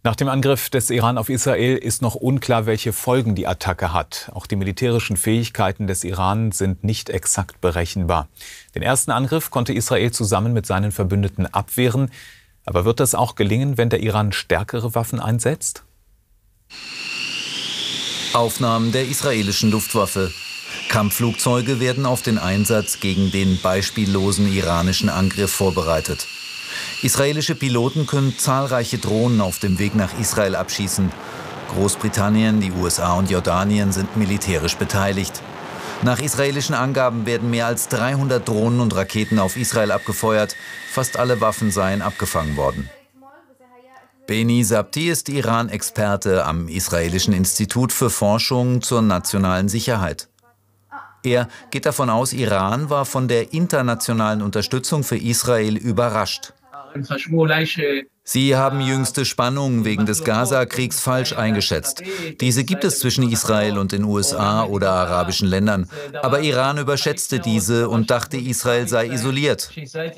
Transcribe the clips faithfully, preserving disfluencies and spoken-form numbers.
Nach dem Angriff des Iran auf Israel ist noch unklar, welche Folgen die Attacke hat. Auch die militärischen Fähigkeiten des Iran sind nicht exakt berechenbar. Den ersten Angriff konnte Israel zusammen mit seinen Verbündeten abwehren. Aber wird das auch gelingen, wenn der Iran stärkere Waffen einsetzt? Aufnahmen der israelischen Luftwaffe. Kampfflugzeuge werden auf den Einsatz gegen den beispiellosen iranischen Angriff vorbereitet. Israelische Piloten können zahlreiche Drohnen auf dem Weg nach Israel abschießen. Großbritannien, die U S A und Jordanien sind militärisch beteiligt. Nach israelischen Angaben werden mehr als dreihundert Drohnen und Raketen auf Israel abgefeuert. Fast alle Waffen seien abgefangen worden. Beni Sabti ist Iran-Experte am Israelischen Institut für Forschung zur nationalen Sicherheit. Er geht davon aus, Iran war von der internationalen Unterstützung für Israel überrascht. Sie haben jüngste Spannungen wegen des Gaza-Kriegs falsch eingeschätzt. Diese gibt es zwischen Israel und den U S A oder arabischen Ländern. Aber Iran überschätzte diese und dachte, Israel sei isoliert.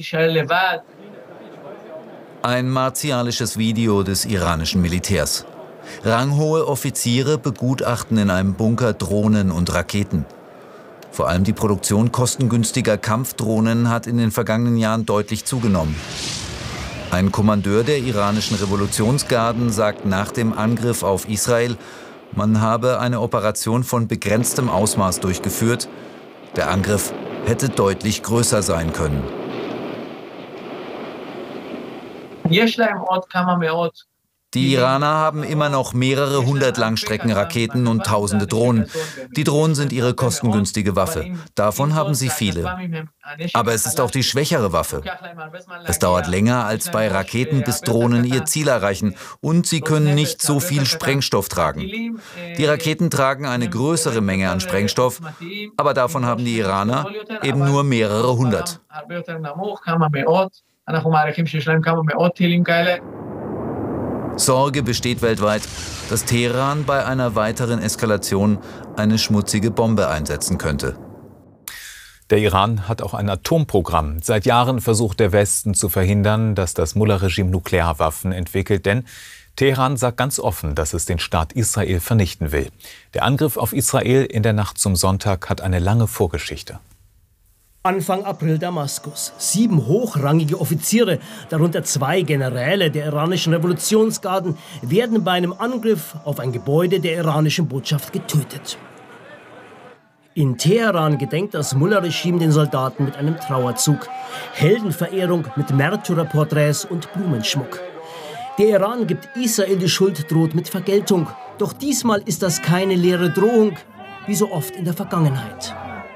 Ein martialisches Video des iranischen Militärs. Ranghohe Offiziere begutachten in einem Bunker Drohnen und Raketen. Vor allem die Produktion kostengünstiger Kampfdrohnen hat in den vergangenen Jahren deutlich zugenommen. Ein Kommandeur der iranischen Revolutionsgarden sagt nach dem Angriff auf Israel, man habe eine Operation von begrenztem Ausmaß durchgeführt. Der Angriff hätte deutlich größer sein können. Die Iraner haben immer noch mehrere hundert Langstreckenraketen und tausende Drohnen. Die Drohnen sind ihre kostengünstige Waffe. Davon haben sie viele. Aber es ist auch die schwächere Waffe. Es dauert länger als bei Raketen, bis Drohnen ihr Ziel erreichen. Und sie können nicht so viel Sprengstoff tragen. Die Raketen tragen eine größere Menge an Sprengstoff, aber davon haben die Iraner eben nur mehrere hundert. Sorge besteht weltweit, dass Teheran bei einer weiteren Eskalation eine schmutzige Bombe einsetzen könnte. Der Iran hat auch ein Atomprogramm. Seit Jahren versucht der Westen zu verhindern, dass das Mullah-Regime Nuklearwaffen entwickelt. Denn Teheran sagt ganz offen, dass es den Staat Israel vernichten will. Der Angriff auf Israel in der Nacht zum Sonntag hat eine lange Vorgeschichte. Anfang April Damaskus. Sieben hochrangige Offiziere, darunter zwei Generäle der iranischen Revolutionsgarden, werden bei einem Angriff auf ein Gebäude der iranischen Botschaft getötet. In Teheran gedenkt das Mullah-Regime den Soldaten mit einem Trauerzug. Heldenverehrung mit Märtyrerporträts und Blumenschmuck. Der Iran gibt Israel die Schuld, droht mit Vergeltung. Doch diesmal ist das keine leere Drohung, wie so oft in der Vergangenheit.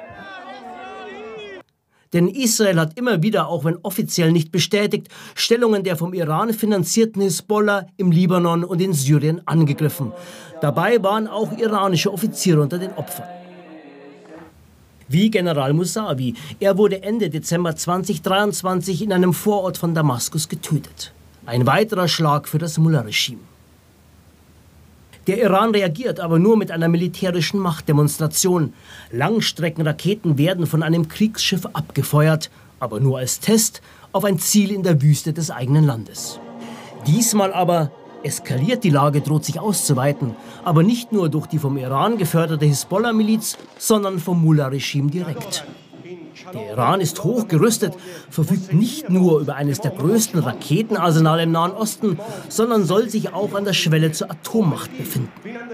Denn Israel hat immer wieder, auch wenn offiziell nicht bestätigt, Stellungen der vom Iran finanzierten Hisbollah im Libanon und in Syrien angegriffen. Dabei waren auch iranische Offiziere unter den Opfern. Wie General Musavi. Er wurde Ende Dezember zweitausenddreiundzwanzig in einem Vorort von Damaskus getötet. Ein weiterer Schlag für das Mullah-Regime. Der Iran reagiert aber nur mit einer militärischen Machtdemonstration. Langstreckenraketen werden von einem Kriegsschiff abgefeuert, aber nur als Test auf ein Ziel in der Wüste des eigenen Landes. Diesmal aber eskaliert die Lage, droht sich auszuweiten, aber nicht nur durch die vom Iran geförderte Hisbollah-Miliz, sondern vom Mullah-Regime direkt. Der Iran ist hochgerüstet, verfügt nicht nur über eines der größten Raketenarsenale im Nahen Osten, sondern soll sich auch an der Schwelle zur Atommacht befinden.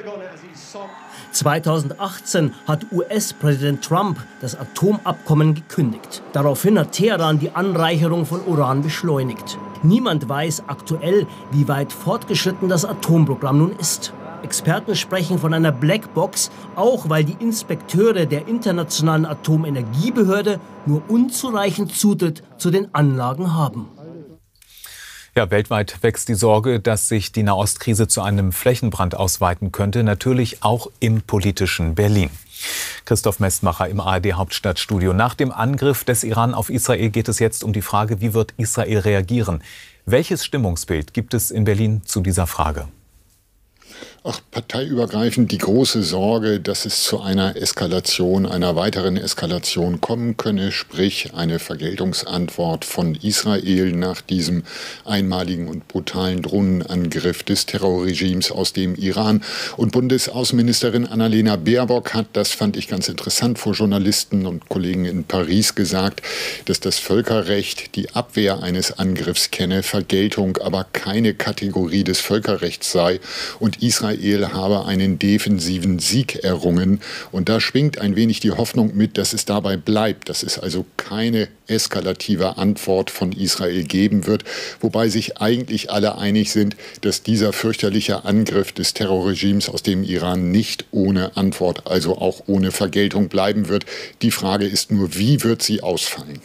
zweitausendachtzehn hat U S-Präsident Trump das Atomabkommen gekündigt. Daraufhin hat Teheran die Anreicherung von Uran beschleunigt. Niemand weiß aktuell, wie weit fortgeschritten das Atomprogramm nun ist. Experten sprechen von einer Blackbox, auch weil die Inspekteure der Internationalen Atomenergiebehörde nur unzureichend Zutritt zu den Anlagen haben. Ja, weltweit wächst die Sorge, dass sich die Nahostkrise zu einem Flächenbrand ausweiten könnte, natürlich auch im politischen Berlin. Christoph Messmacher im A R D-Hauptstadtstudio. Nach dem Angriff des Iran auf Israel geht es jetzt um die Frage, wie wird Israel reagieren? Welches Stimmungsbild gibt es in Berlin zu dieser Frage? Ach, parteiübergreifend die große Sorge, dass es zu einer Eskalation, einer weiteren Eskalation kommen könne, sprich eine Vergeltungsantwort von Israel nach diesem einmaligen und brutalen Drohnenangriff des Terrorregimes aus dem Iran. Und Bundesaußenministerin Annalena Baerbock hat, das fand ich ganz interessant, vor Journalisten und Kollegen in Paris gesagt, dass das Völkerrecht die Abwehr eines Angriffs kenne, Vergeltung aber keine Kategorie des Völkerrechts sei und Israel Israel habe einen defensiven Sieg errungen. Und da schwingt ein wenig die Hoffnung mit, dass es dabei bleibt, dass es also keine eskalative Antwort von Israel geben wird, wobei sich eigentlich alle einig sind, dass dieser fürchterliche Angriff des Terrorregimes aus dem Iran nicht ohne Antwort, also auch ohne Vergeltung bleiben wird. Die Frage ist nur, wie wird sie ausfallen?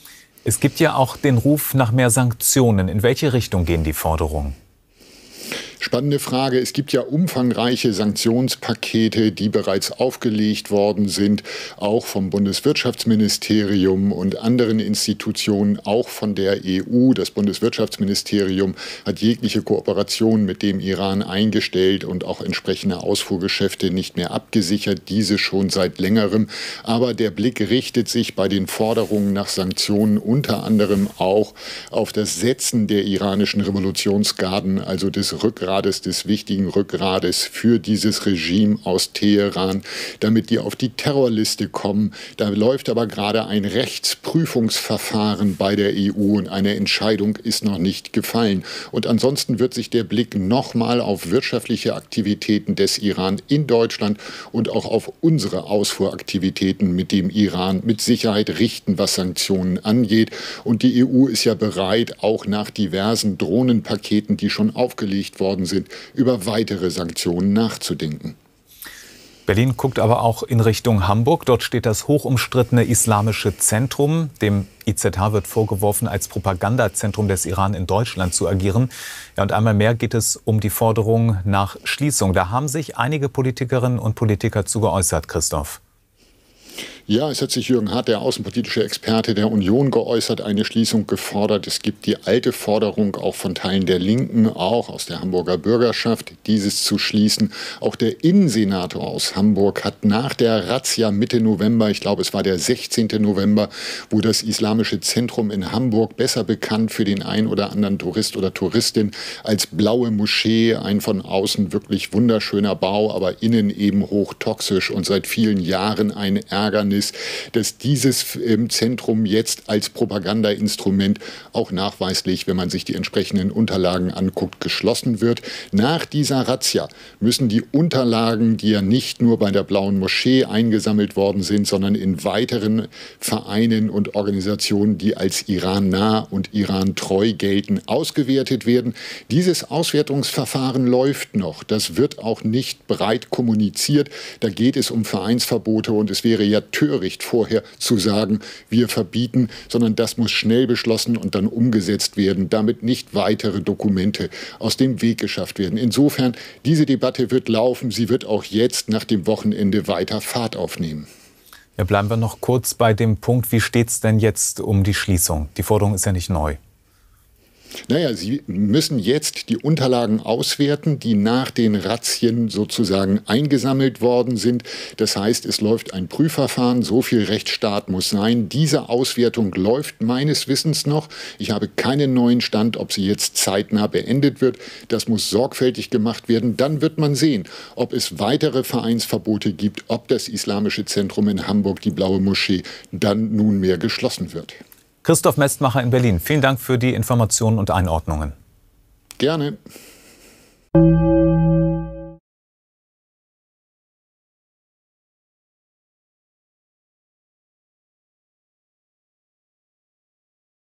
Es gibt ja auch den Ruf nach mehr Sanktionen. In welche Richtung gehen die Forderungen? Spannende Frage. Es gibt ja umfangreiche Sanktionspakete, die bereits aufgelegt worden sind, auch vom Bundeswirtschaftsministerium und anderen Institutionen, auch von der E U. Das Bundeswirtschaftsministerium hat jegliche Kooperation mit dem Iran eingestellt und auch entsprechende Ausfuhrgeschäfte nicht mehr abgesichert, diese schon seit längerem. Aber der Blick richtet sich bei den Forderungen nach Sanktionen unter anderem auch auf das Setzen der iranischen Revolutionsgarden, also des Rückgrades, des wichtigen Rückgrades für dieses Regime aus Teheran, damit die auf die Terrorliste kommen. Da läuft aber gerade ein Rechtsprüfungsverfahren bei der E U und eine Entscheidung ist noch nicht gefallen. Und ansonsten wird sich der Blick nochmal auf wirtschaftliche Aktivitäten des Iran in Deutschland und auch auf unsere Ausfuhraktivitäten mit dem Iran mit Sicherheit richten, was Sanktionen angeht. Und die E U ist ja bereit, auch nach diversen Drohnenpaketen, die schon aufgelegt worden sind, über weitere Sanktionen nachzudenken. Berlin guckt aber auch in Richtung Hamburg. Dort steht das hochumstrittene Islamische Zentrum. Dem I Z H wird vorgeworfen, als Propagandazentrum des Iran in Deutschland zu agieren. Ja, und einmal mehr geht es um die Forderung nach Schließung. Da haben sich einige Politikerinnen und Politiker zu geäußert, Christoph. Ja, es hat sich Jürgen Hart, der außenpolitische Experte der Union, geäußert, eine Schließung gefordert. Es gibt die alte Forderung auch von Teilen der Linken, auch aus der Hamburger Bürgerschaft, dieses zu schließen. Auch der Innensenator aus Hamburg hat nach der Razzia Mitte November, ich glaube es war der sechzehnte November, wo das Islamische Zentrum in Hamburg, besser bekannt für den ein oder anderen Tourist oder Touristin als Blaue Moschee, ein von außen wirklich wunderschöner Bau, aber innen eben hochtoxisch und seit vielen Jahren ein Ärgernis, dass dieses Zentrum jetzt als Propagandainstrument auch nachweislich, wenn man sich die entsprechenden Unterlagen anguckt, geschlossen wird. Nach dieser Razzia müssen die Unterlagen, die ja nicht nur bei der Blauen Moschee eingesammelt worden sind, sondern in weiteren Vereinen und Organisationen, die als Iran-nah und Iran-treu gelten, ausgewertet werden. Dieses Auswertungsverfahren läuft noch. Das wird auch nicht breit kommuniziert. Da geht es um Vereinsverbote und es wäre ja töricht, vorher zu sagen, wir verbieten, sondern das muss schnell beschlossen und dann umgesetzt werden, damit nicht weitere Dokumente aus dem Weg geschafft werden. Insofern, diese Debatte wird laufen, sie wird auch jetzt nach dem Wochenende weiter Fahrt aufnehmen. Ja, bleiben wir noch kurz bei dem Punkt, wie steht es denn jetzt um die Schließung? Die Forderung ist ja nicht neu. Naja, Sie müssen jetzt die Unterlagen auswerten, die nach den Razzien sozusagen eingesammelt worden sind. Das heißt, es läuft ein Prüfverfahren, so viel Rechtsstaat muss sein. Diese Auswertung läuft meines Wissens noch. Ich habe keinen neuen Stand, ob sie jetzt zeitnah beendet wird. Das muss sorgfältig gemacht werden. Dann wird man sehen, ob es weitere Vereinsverbote gibt, ob das Islamische Zentrum in Hamburg, die Blaue Moschee, dann nunmehr geschlossen wird. Christoph Mestmacher in Berlin, vielen Dank für die Informationen und Einordnungen. Gerne.